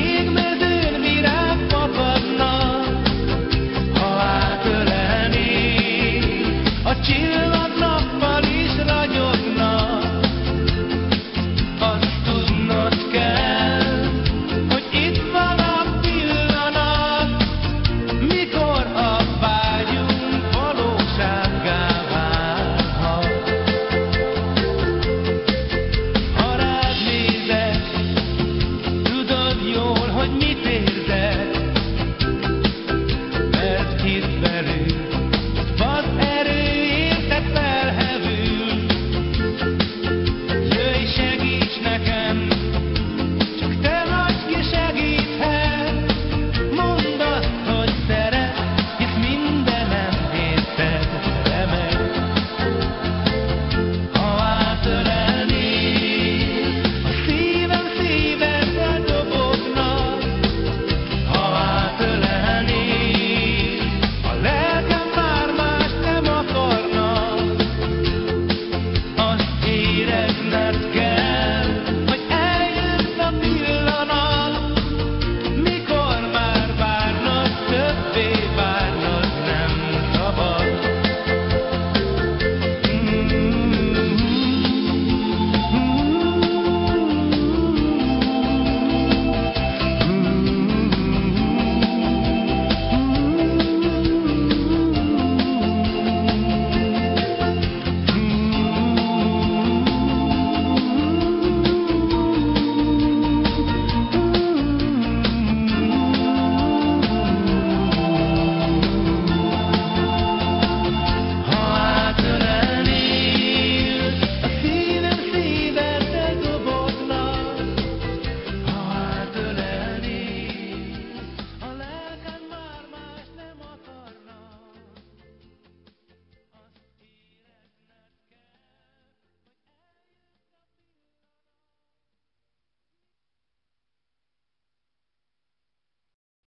jégmezőn virág fakadna, ha átölelnék, a csillag nappal is ragyogna. Azt tudnod kell, hogy itt van a pillanat, mikor a vágyunk valósággá válhat. Ha rád nézek, tudod jól, hogy mit ér